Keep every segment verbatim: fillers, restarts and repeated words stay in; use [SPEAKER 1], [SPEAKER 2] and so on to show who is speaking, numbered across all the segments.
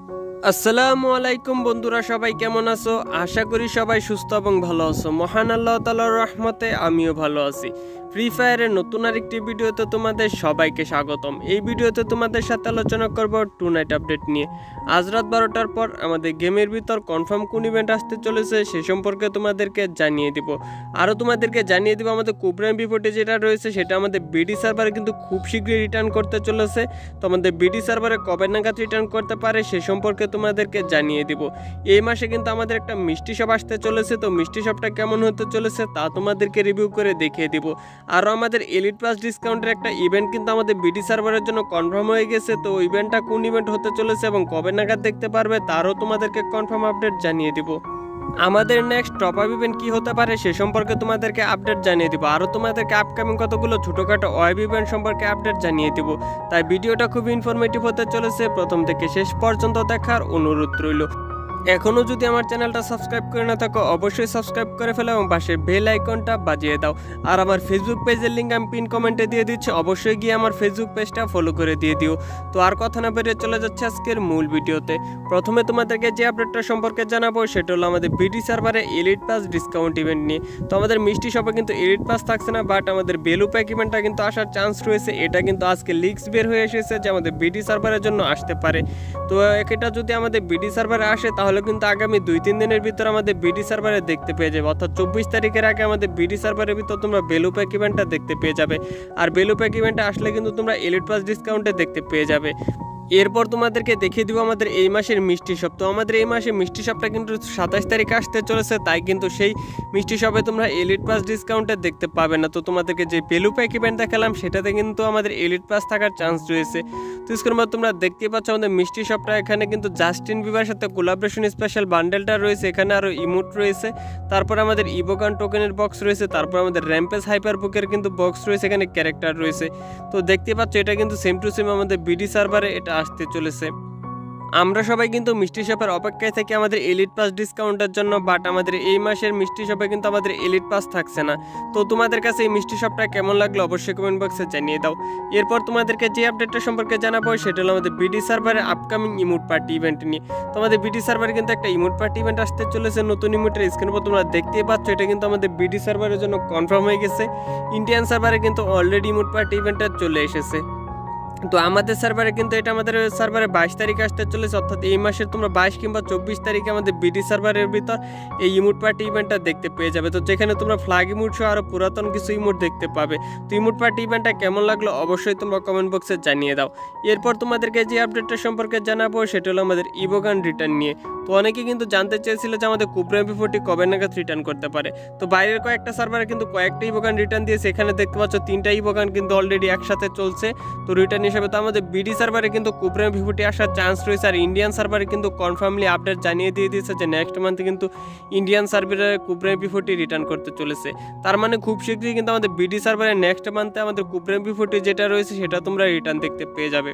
[SPEAKER 1] আসসালামু আলাইকুম বন্ধুরা, সবাই কেমন আছো? আশা করি সবাই সুস্থ এবং ভালো আছো। মহান আল্লাহ তাআলার রহমতে আমিও ভালো আছি। ফ্রি ফায়ারের নতুন আরেকটি ভিডিওতে তোমাদের সবাইকে স্বাগতম। এই ভিডিওতে তোমাদের সাথে আলোচনা করব টু নাইট আপডেট নিয়ে। আজ রাত বারোটার পর আমাদের গেমের ভিতর কনফার্ম কোন ইভেন্ট আসতে চলেছে সে সম্পর্কে তোমাদেরকে জানিয়ে দিব। আরও তোমাদেরকে জানিয়ে দিব আমাদের কোবরা এমপি ফোর্টি যেটা রয়েছে সেটা আমাদের বিডি সার্ভারে কিন্তু খুব শীঘ্রই রিটার্ন করতে চলেছে। তো আমাদের বিডি সার্ভারে কবে নাগাদ রিটার্ন করতে পারে সে সম্পর্কে তোমাদেরকে জানিয়ে দিব। এই মাসে কিন্তু আমাদের একটা মিষ্টি শপ আসতে চলেছে। তো মিষ্টি শপটা কেমন হতে চলেছে তা তোমাদেরকে রিভিউ করে দেখিয়ে দিব। আরও আমাদের এলিট প্লাস ডিসকাউন্টের একটা ইভেন্ট কিন্তু আমাদের বিডি সার্ভারের জন্য কনফার্ম হয়ে গেছে। তো ইভেন্টটা কোন ইভেন্ট হতে চলেছে এবং কবে নাগাদ দেখতে পারবে তারও তোমাদেরকে কনফার্ম আপডেট জানিয়ে দিব। আমাদের নেক্সট টপ আপ ইভেন্ট কী হতে পারে সে সম্পর্কে তোমাদেরকে আপডেট জানিয়ে দিব। আরও তোমাদেরকে আপকামিং কতগুলো ছোটোখাটো ওয়েব ইভেন্ট সম্পর্কে আপডেট জানিয়ে দিব। তাই ভিডিওটা খুব ইনফরমেটিভ হতে চলেছে, প্রথম থেকে শেষ পর্যন্ত দেখার অনুরোধ রইল। এখনও যদি আমার চ্যানেলটা সাবস্ক্রাইব করে না থাকো অবশ্যই সাবস্ক্রাইব করে ফেলো এবং পাশের বেল আইকনটা বাজিয়ে দাও। আর আমার ফেসবুক পেজের লিঙ্ক আমি পিন কমেন্টে দিয়ে দিচ্ছি, অবশ্যই গিয়ে আমার ফেসবুক পেজটা ফলো করে দিয়ে দিও। তো আর কথা না বেরিয়ে চলে যাচ্ছে আজকের মূল ভিডিওতে। প্রথমে তোমাদেরকে যে আপডেটটা সম্পর্কে জানাবো সেটা হলো আমাদের বিডি সার্ভারে এলিট পাস ডিসকাউন্ট ইভেন্ট নিয়ে। তো আমাদের মিষ্টি শপে কিন্তু এলিট পাস থাকছে না, বাট আমাদের বেলু প্যাক ইভেন্টটা কিন্তু আসার চান্স রয়েছে। এটা কিন্তু আজকে লিক্স বের হয়ে এসেছে যে আমাদের বিডি সার্ভারের জন্য আসতে পারে। তো এটা যদি আমাদের বিডি সার্ভারে আসে তাহলে কিন্তু আগামী দুই তিন দিনের ভিতর আমাদের বিডি সার্ভারে দেখতে পেয়ে যাবে, অর্থাৎ চব্বিশ তারিখের আগে আমাদের বিডি সার্ভারের ভিতর তোমরা বেলু প্যাক ইভেন্টটা দেখতে পেয়ে যাবে। আর বেলু প্যাক ইভেন্টে আসলে কিন্তু তোমরা এলিট প্লাস ডিসকাউন্টে দেখতে পেয়ে যাবে। এরপর তোমাদেরকে দেখিয়ে দিব আমাদের এই মাসের মিষ্টি শপ। তো আমাদের এই মাসে মিষ্টি শপটা কিন্তু সাতাশ তারিখে আসতে চলেছে, তাই কিন্তু সেই মিষ্টি শপে তোমরা এলিট প্লাস ডিসকাউন্টে দেখতে পাবে না। তো তোমাদেরকে যে বেলু প্যাক ইভেন্ট দেখালাম সেটাতে কিন্তু আমাদের এলিট প্লাস থাকার চান্স রয়েছে। তো স্ক্রিনের মধ্যে তোমরা দেখতেই পাচ্ছ আমাদের মিষ্টি শপটা, এখানে কিন্তু জাস্টিন বিবার সাথে কোলাবরেশন স্পেশাল বান্ডেলটা রয়েছে, এখানে আরও ইমোট রয়েছে, তারপর আমাদের ইভোগান টোকেনের বক্স রয়েছে, তারপর আমাদের র্যাম্পেজ হাইপার বুকের কিন্তু বক্স রয়েছে, এখানে ক্যারেক্টার রয়েছে। তো দেখতে পাচ্ছ এটা কিন্তু সেম টু সেম আমাদের বিডি সার্ভারে এটা আসতে চলেছে। আমরা সবাই কিন্তু মিষ্টি শপের অপেক্ষায় থাকি আমাদের এলিট পাস ডিসকাউন্টের জন্য, বাট আমাদের এই মাসের মিষ্টি শপে কিন্তু আমাদের এলিট পাস থাকছে না। তো তোমাদের কাছে এই মিষ্টি শপটা কেমন লাগলো অবশ্যই কমেন্ট বক্সে জানিয়ে দাও। এরপর তোমাদেরকে যে আপডেটটা সম্পর্কে জানাবো সেটা হলো আমাদের বিডি সার্ভারের আপকামিং ইমোট পার্টি ইভেন্ট নিয়ে। তো আমাদের বিডি সার্ভারে কিন্তু একটা ইমোট পার্টি ইভেন্ট আসতে চলেছে, নতুন ইমোটের স্ক্রিনের উপর তোমরা দেখতেই পাচ্ছ এটা কিন্তু আমাদের বিডি সার্ভারের জন্য কনফার্ম হয়ে গেছে। ইন্ডিয়ান সার্ভারে কিন্তু অলরেডি ইমোট পার্টি ইভেন্টটা চলে এসেছে। তো আমাদের সার্ভারে কিন্তু এটা আমাদের সার্ভারে বাইশ তারিখ আসতে চলেছে, অর্থাৎ এই মাসের তোমরা বাইশ কিংবা চব্বিশ তারিখে আমাদের বিডি সার্ভারের ভিতর এই ইমোট পার্টি ইভেন্টটা দেখতে পেয়ে যাবে। তো যেখানে তোমরা ফ্ল্যাগ ইমোট সহ আরও পুরাতন কিছু ইমোট দেখতে পাবে। তো ইমোট পার্টি ইভেন্টটা কেমন লাগলো অবশ্যই তোমরা কমেন্ট বক্সে জানিয়ে দাও। এরপর তোমাদেরকে যে আপডেটটা সম্পর্কে জানাবো সেটা হলো আমাদের ইভোগান রিটার্ন নিয়ে। তো অনেকে কিন্তু জানতে চেয়েছিল যে আমাদের কোবরা এমপি ফোর্টি কবে নাগাদ রিটার্ন করতে পারে। তো বাইরের কয়েকটা সার্ভারে কিন্তু কয়েকটা ইভোগান রিটার্ন দিয়েছে, এখানে দেখতে পাচ্ছ তিনটা ইভোগান কিন্তু অলরেডি একসাথে চলছে। তো রিটার্ন হিসেবে তো আমাদের বিডি সার্ভারে কিন্তু কোবরা এমপি ফোর্টি আসার চান্স রয়েছে। আর ইন্ডিয়ান সার্ভারে কিন্তু কনফার্মলি আপডেট জানিয়ে দিয়ে দিয়েছে যে নেক্সট মান্থে কিন্তু ইন্ডিয়ান সার্ভারে কোবরা এমপি ফোর্টি রিটার্ন করতে চলেছে। তার মানে খুব শীঘ্রই কিন্তু আমাদের বিডি সার্ভারে নেক্সট মান্থে আমাদের কোবরা এমপি ফোর্টি যেটা রয়েছে সেটা তোমরা রিটার্ন দেখতে পেয়ে যাবে।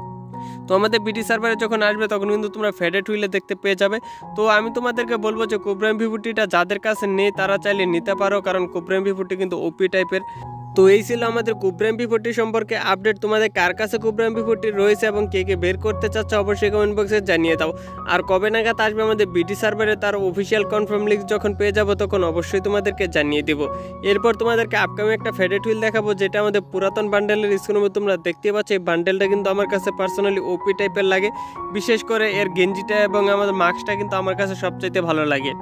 [SPEAKER 1] তো আমাদের বিডি সার্ভারে যখন আসবে তখন কিন্তু তোমরা ফেডেড হুইলে দেখতে পেয়ে যাবে। তো আমি তোমাদেরকে বলবো যে কোবরা এমপি ফোর্টিটা যাদের কাছে নেই তারা চাইলে নিতে পারো, কারণ কোবরা এমপি ফোর্টি কিন্তু ওপি টাইপের। তো এই ছিল আমাদের কোবরা এমপি ফোর্টি সম্পর্কে আপডেট। তোমাদের কার কাছে কোবরা এমপি ফোর্টি রয়েছে এবং কে কে বের করতে চাচ্ছে অবশ্যই কমেন্ট বক্সে জানিয়ে দাও। আর কবে নাগাদ আসবে আমাদের বিডি সার্ভারে তার অফিসিয়াল কনফার্ম লিঙ্ক যখন পেয়ে যাবো তখন অবশ্যই তোমাদেরকে জানিয়ে দেবো। এরপর তোমাদেরকে আপকামিং একটা ফেডেড হুইল দেখাবো যেটা আমাদের পুরাতন বান্ডেলের স্ক্রিনে তোমরা দেখতে পাচ্ছ। এই বান্ডেলটা কিন্তু আমার কাছে পার্সোনালি ওপি টাইপের লাগে, বিশেষ করে এর গেঞ্জিটা এবং আমাদের মাস্কটা কিন্তু আমার কাছে সবচাইতে ভালো লাগে।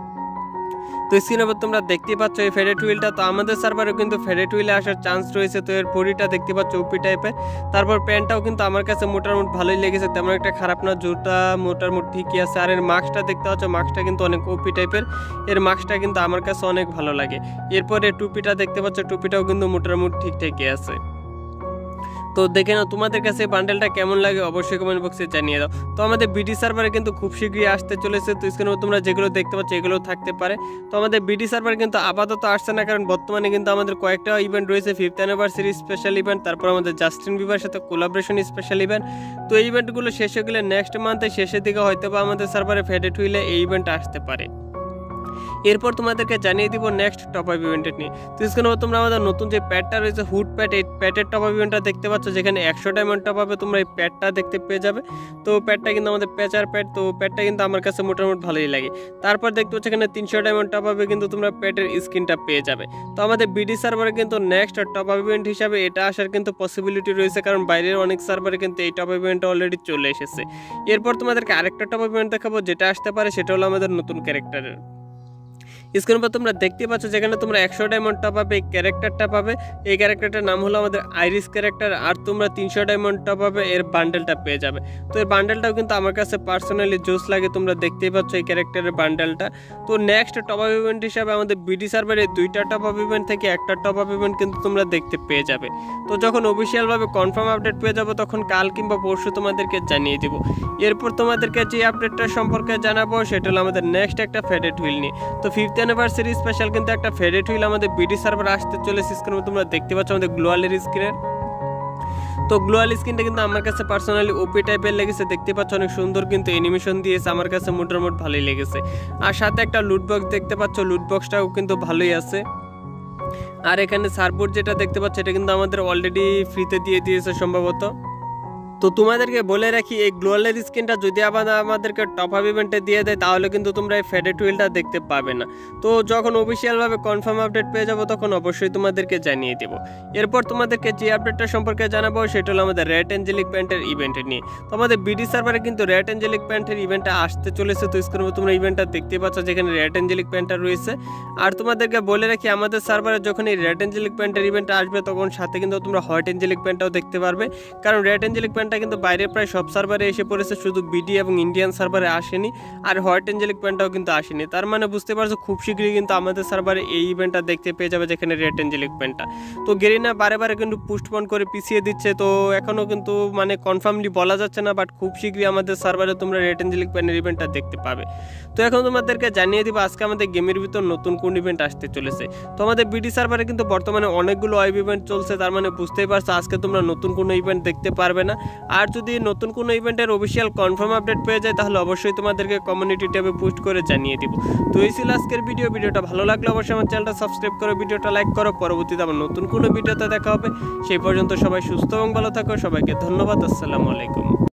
[SPEAKER 1] তো স্ক্রিনের উপর তোমরা দেখতে পাচ্ছ এই ফেডেড হুইলটা, তো আমাদের সার্ভারেও কিন্তু ফেডেড হুইলে আসার চান্স রয়েছে। তো এর বডিটা দেখতে পাচ্ছ ওপি টাইপের, তারপর প্যান্টটাও কিন্তু আমার কাছে মোটামুটি ভালোই লেগেছে, তেমন একটা খারাপ না, জুতা মোটামুটি ঠিকই আছে। আর এর মাস্কটা দেখতে পাচ্ছ, মাস্কটা কিন্তু অনেক ওপি টাইপের, এর মাস্কটা কিন্তু আমার কাছে অনেক ভালো লাগে। এরপরে টুপিটা দেখতে পাচ্ছ, টুপিটাও কিন্তু মোটামুটি ঠিকঠাকই আছে। তো দেখে নাও তোমাদের কাছে বান্ডেলটা কেমন লাগে অবশ্যই কমেন্ট বক্সে জানিয়ে দাও। তো আমাদের বিডি সার্ভারে কিন্তু খুব শীঘ্রই আসতে চলেছে। তো স্ক্রিনে তোমরা যেগুলো দেখতে পাচ্ছ এগুলো থাকতে পারে। তো আমাদের বিডি সার্ভার কিন্তু আপাতত আসছে না, কারণ বর্তমানে কিন্তু আমাদের কয়েকটা ইভেন্ট রয়েছে, ফিফথ অ্যানিভার্সারি স্পেশাল ইভেন্ট, তারপর আমাদের জাস্টিন বিবার সাথে কোলাবরেশন স্পেশাল ইভেন্ট। তো এই ইভেন্টগুলো শেষ হয়ে গেলে নেক্সট মান্থের শেষের দিকে হয়তো বা আমাদের সার্ভারে ফেডেড হুইলে এই ইভেন্ট আসতে পারে। এরপর তোমাদেরকে জানিয়ে দিব নেক্সট টপ আপ ইভেন্টের নিয়ে। তো স্ক্রিনে তোমরা আমাদের নতুন যে প্যাডটা রয়েছে হুড প্যাড, এই প্যাডের টপ আপ ইভেন্টটা দেখতে পাচ্ছ, যেখানে একশো ডায়মন্ড টপ আপে তোমরা এই প্যাডটা দেখতে পেয়ে যাবে। তো প্যাডটা কিন্তু আমাদের পেচার প্যাড, তো প্যাডটা কিন্তু আমার কাছে মোটামুটি ভালোই লাগে। তারপর দেখতে পাচ্ছ এখানে তিনশো ডায়মন্ড টপ আপে কিন্তু তোমরা প্যাডের স্ক্রিনটা পেয়ে যাবে। তো আমাদের বিডি সার্ভারে কিন্তু নেক্সট টপ আপ ইভেন্ট হিসাবে এটা আসার কিন্তু পসিবিলিটি রয়েছে, কারণ বাইরের অনেক সার্ভারে কিন্তু এই টপ আপ ইভেন্টটা অলরেডি চলে এসেছে। এরপর তোমাদেরকে আরেকটা টপ আপ ইভেন্ট দেখাবো, যেটা আসতে পারে সেটা হলো আমাদের নতুন ক্যারেক্টারের। স্ক্রিনের পর তোমরা দেখতে পাচ্ছ যেখানে তোমরা একশো ডায়মন্ড টপ আপে এই ক্যারেক্টারটা পাবে। এই ক্যারেক্টারটার নাম হলো আমাদের আইরিস ক্যারেক্টার, আর তোমরা তিনশো ডায়মন্ড টপ আপে এর বান্ডেলটা পেয়ে যাবে। তো এর বান্ডেলটাও কিন্তু আমার কাছে পার্সোনালি জোস লাগে, তোমরা দেখতেই পাচ্ছ এই ক্যারেক্টারের বান্ডেলটা। তো নেক্সট টপ আপ ইভেন্ট হিসাবে আমাদের বিডি সার্ভারে দুইটা টপ আপ ইভেন্ট থেকে একটা টপ আপ ইভেন্ট কিন্তু তোমরা দেখতে পেয়ে যাবে। তো যখন অফিসিয়ালভাবে কনফার্ম আপডেট পেয়ে যাবো তখন কাল কিংবা পরশু তোমাদেরকে জানিয়ে দেবো। এরপর তোমাদেরকে যে আপডেটটা সম্পর্কে জানাবো সেটা হলো আমাদের নেক্সট একটা ফেডেড হুইল নিয়ে। তো ফিফথ অ্যানিভার্সারি স্পেশাল কিন্তু একটা ফেডেড হুইল আমাদের বিডি সার্ভার আসতে চলেছে। স্ক্রিনে তোমরা দেখতে পাচ্ছ আমাদের গ্লোয়ালের স্ক্রিনের। তো গ্লোয়াল স্ক্রিনটা কিন্তু আমার কাছে পার্সোনালি ওপি টাইপের লেগেছে, দেখতে পাচ্ছ অনেক সুন্দর কিন্তু অ্যানিমেশন দিয়েছে, আমার কাছে মোটামুটি ভালোই লেগেছে। আর সাথে একটা লুট বক্স দেখতে পাচ্ছ, লুট বক্সটাও কিন্তু ভালোই আছে। আর এখানে সার্ভবোর্ড যেটা দেখতে পাচ্ছ এটা কিন্তু আমাদের অলরেডি ফ্রিতে দিয়ে দিয়েছে সম্ভবত। তো তোমাদেরকে বলে রাখি, এই গ্লোয়ালের স্ক্রিনটা যদি আবার আমাদেরকে টপ আপ ইভেন্টে দিয়ে দেয় তাহলে কিন্তু তোমরা এই ফেডেড হুইলটা দেখতে পাবে না। তো যখন অফিসিয়ালভাবে কনফার্ম আপডেট পেয়ে যাবো তখন অবশ্যই তোমাদেরকে জানিয়ে দেবো। এরপর তোমাদেরকে যে আপডেটটা সম্পর্কে জানাবো সেটা হলো আমাদের রেড অ্যাঞ্জেলিক প্যান্টের ইভেন্টের নিয়ে। তো আমাদের বিডি সার্ভারে কিন্তু রেড অ্যাঞ্জেলিক প্যান্টের ইভেন্টটা আসতে চলেছে। তো স্ক্রিনে তোমরা ইভেন্টটা দেখতে পাচ্ছ যেখানে রেড অ্যাঞ্জেলিক প্যান্টটা রয়েছে। আর তোমাদেরকে বলে রাখি, আমাদের সার্ভারে যখন এই রেড অ্যাঞ্জেলিক প্যান্টের ইভেন্টটা আসবে তখন সাথে কিন্তু তোমরা হোয়াইট অ্যাঞ্জেলিক প্যান্টটাও দেখতে পারবে, কারণ রেড অ্যাঞ্জেলিক প্যান্টটা কিন্তু বাইরে প্রায় সব সার্ভারে এসে পড়েছে, শুধু বিডি এবং ইন্ডিয়ান সার্ভারে আসেনি। আর হোয়াইট অ্যাঞ্জেলিক প্যান্টটাও কিন্তু আসেনি। তার মানে বুঝতে পারছো খুব শীঘ্রই কিন্তু আমাদের সার্ভারে এই ইভেন্টটা দেখতে পেয়ে যাবে, যেখানে রেড অ্যাঞ্জেলিক প্যান্টটা। তো গেরিনা বারে বারে কিন্তু পোস্টপোন করে পিছিয়ে দিচ্ছে, তো এখনও কিন্তু মানে কনফার্মলি বলা যাচ্ছে না, বাট খুব শীঘ্রই আমাদের সার্ভারে তোমরা রেড অ্যাঞ্জেলিক প্যান্টের ইভেন্টটা দেখতে পাবে। তো এখন তোমাদেরকে জানিয়ে দিব আজকে আমাদের গেমের ভিতর নতুন কোন ইভেন্ট আসতে চলেছে। তো আমাদের বিডি সার্ভারে কিন্তু বর্তমানে অনেকগুলো ওয়েব ইভেন্ট চলছে, তার মানে বুঝতেই পারছো আজকে তোমরা নতুন কোনো ইভেন্ট দেখতে পারবে না। আর যদি নতুন কোনো ইভেন্টের অফিসিয়াল কনফার্ম আপডেট পেয়ে যায় তাহলে অবশ্যই তোমাদেরকে কমিউনিটি ট্যাবে পোস্ট করে জানিয়ে দিব। তো এই ছিল আজকের ভিডিও। ভিডিওটা ভালো লাগলে অবশ্যই আমার চ্যানেলটা সাবস্ক্রাইব করো, ভিডিওটা লাইক করো। পরবর্তীতে আবার নতুন কোনো ভিডিওতে দেখা হবে। সেই পর্যন্ত সবাই সুস্থ এবং ভালো থাকো। সবাইকে ধন্যবাদ। আসসালামু আলাইকুম।